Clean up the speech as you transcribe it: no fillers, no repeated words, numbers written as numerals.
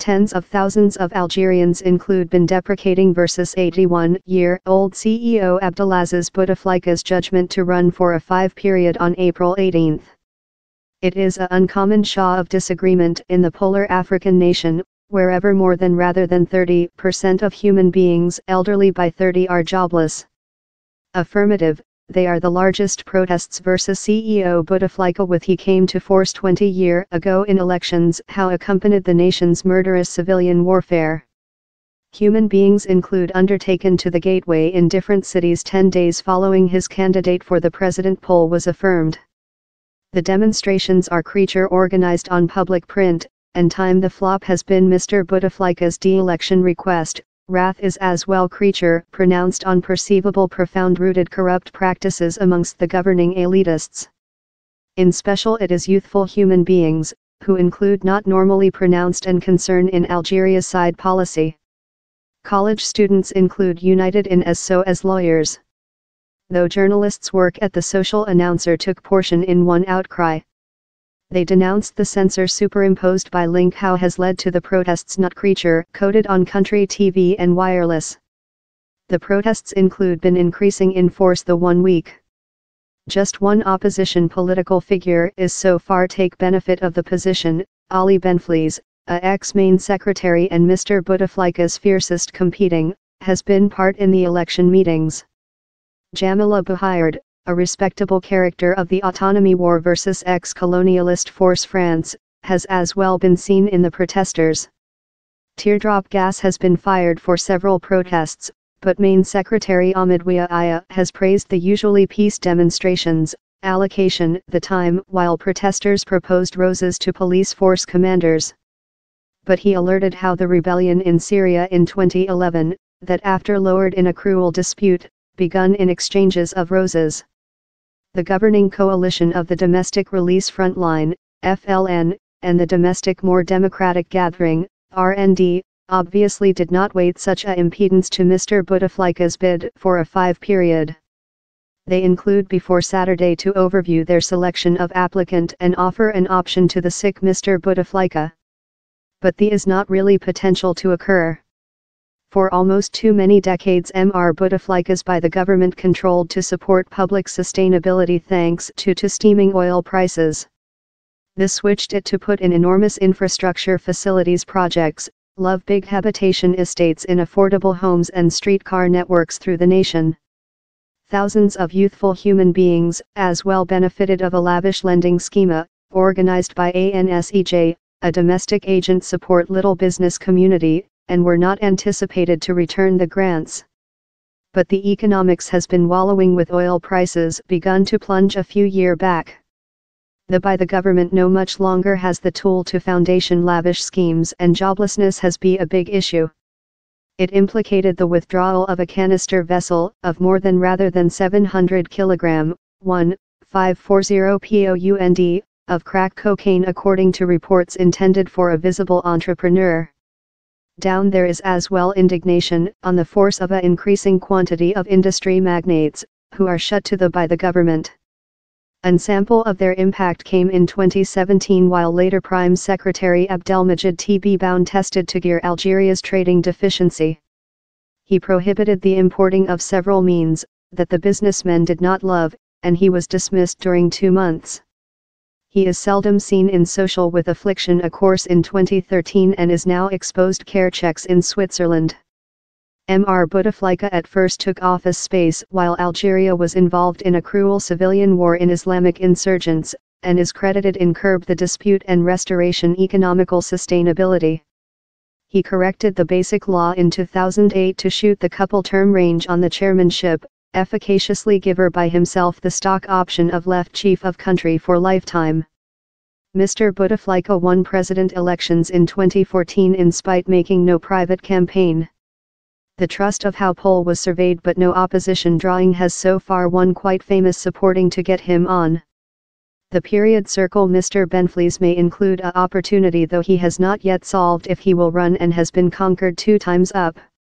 Tens of thousands of Algerians been deprecating versus 81-year-old CEO Abdelaziz Bouteflika's judgment to run for a 5 period on April 18. It is an uncommon show of disagreement in the polar African nation, wherever more than rather than 30% of human beings elderly by 30 are jobless. Affirmative, they are the largest protests versus CEO Bouteflika with he came to force 20 years ago in elections how accompanied the nation's murderous civilian warfare. Human beings undertaken to the gateway in different cities 10 days following his candidate for the president poll was affirmed. The demonstrations are creature organized on public print, and time the flop has been Mr. Bouteflika's de-election request. Wrath is as well creature pronounced on perceivable profound-rooted corrupt practices amongst the governing elitists. In special it is youthful human beings, who include not normally pronounced and concern in Algeria's side policy. College students united in as lawyers. Though journalists work at the social announcer took portion in one outcry. They denounced the censor superimposed by Link how has led to the protests not creature coded on country TV and wireless. The protests been increasing in force the 1 week. Just one opposition political figure is so far take benefit of the position, Ali Benflies, a ex-main secretary and Mr. Bouteflika's fiercest competing, has been part in the election meetings. Jamila Bouhired, a respectable character of the autonomy war versus ex-colonialist force France, has as well been seen in the protesters. Teardrop gas has been fired for several protests, but Main Secretary Ahmed Ouaia has praised the usually peace demonstrations, allocation the time while protesters proposed roses to police force commanders. But he alerted how the rebellion in Syria in 2011, that after lowered in a cruel dispute, begun in exchanges of roses. The governing coalition of the Domestic Release Frontline, FLN, and the Domestic More Democratic Gathering, RND, obviously did not wait such a impedance to Mr. Bouteflika's bid for a 5 period. They before Saturday to overview their selection of applicant and offer an option to the sick Mr. Bouteflika. But the is not really potential to occur. For almost too many decades Mr. Bouteflika's by the government controlled to support public sustainability thanks to steaming oil prices. This switched it to put in enormous infrastructure facilities projects, love big habitation estates in affordable homes and streetcar networks through the nation. Thousands of youthful human beings as well benefited of a lavish lending schema, organized by ANSEJ, a domestic agent support little business community, and were not anticipated to return the grants. But the economics has been wallowing with oil prices begun to plunge a few years back. By the government no much longer has the tool to foundation lavish schemes and joblessness has been a big issue. It implicated the withdrawal of a canister vessel of more than rather than 700 kg, 1,540 pound, of crack cocaine according to reports intended for a visible entrepreneur. Down there is as well indignation on the force of an increasing quantity of industry magnates, who are shut to by the government. An sample of their impact came in 2017 while later Prime Secretary Abdelmajid Tebboune tested to gear Algeria's trading deficiency. He prohibited the importing of several means that the businessmen did not love, and he was dismissed during 2 months. He is seldom seen in social with affliction a course in 2013 and is now exposed care checks in Switzerland. Mr. Bouteflika at first took office space while Algeria was involved in a cruel civilian war in Islamic insurgents, and is credited in curb the dispute and restoration economical sustainability. He corrected the basic law in 2008 to shoot the couple-term range on the chairmanship, efficaciously giver by himself the stock option of left chief of country for lifetime. Mr. Bouteflika won president elections in 2014 in spite making no private campaign. The trust of how poll was surveyed but no opposition drawing has so far won quite famous supporting to get him on. The period circle Mr. Benflies may include a opportunity though he has not yet solved if he will run and has been conquered 2 times up.